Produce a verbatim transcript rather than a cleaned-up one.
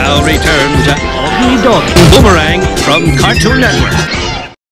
now return to Augie Doggie Boomerang from Cartoon Network.